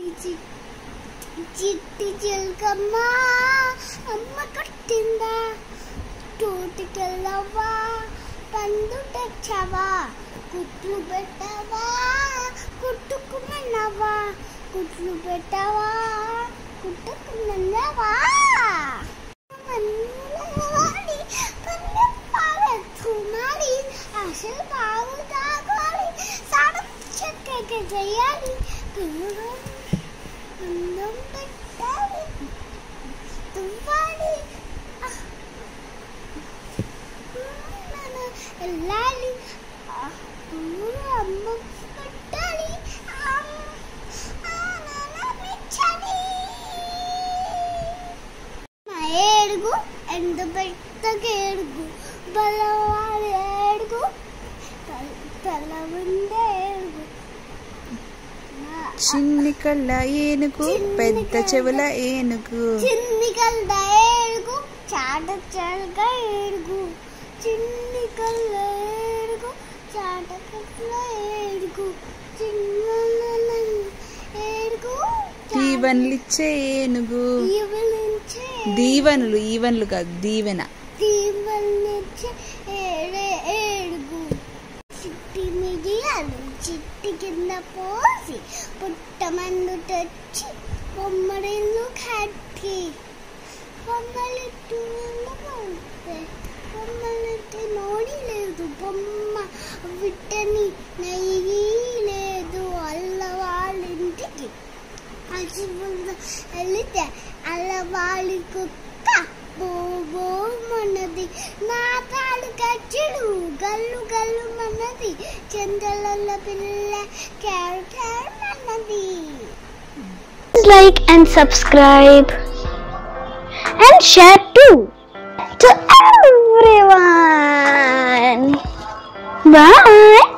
చిట్టి చిలకమ్మ అమ్మ కట్టిందా తోటికెళ్ళవా పండు తెచ్చావా కుట్లు పెట్టావా కుట్టుకున్నావా కుట్లు పెట్టావా కుట్టుకున్నావా అసలు బాగు తాగాలి సాడం చక్కగా చేయాలి అందం పెట్టాలి తువ్వాలి వెళ్ళాలి అమ్మ పెట్టాలి ఏడుగు ఎంత పెద్దగా ఏడుగు బలవాడి ఏడుగు తల ఉండే ఏడుగు చిన్ని కళ్ళ ఏనుగు పెద్ద చెవుల ఏనుగు చిన్ని కళ్ళ ఏనుగు చాట చాట ఏనుగు చిన్ని కళ్ళ ఏనుగు చాట కళ్ళ ఏనుగు చిన్న ఏనుగు దీవెనలిచ్చే ఏనుగు దీవెనలు ఈవెన్లు కాదు దీవెన దీవెనలిచ్చే ఏనుగు చిట్టి మిరియాలు చిట్టి కింద పోసి పుట్టమందు తెచ్చి బొమ్మడిల్లు కట్టి బొమ్మలెట్టు పోతే బొమ్మలెట్టి నోడి లేదు బొమ్మ విట్టని నెయ్యి లేదు అల్ల వాళ్ళింటికి వెళితే అల్ల వాళ్ళ కుక్క బోబో మనది నా తాడు కచ్చిడు గల్లు గల్లు మనది చందల పిల్ల క్యారు క్యారు మనది. Like and subscribe and share too to everyone. Bye.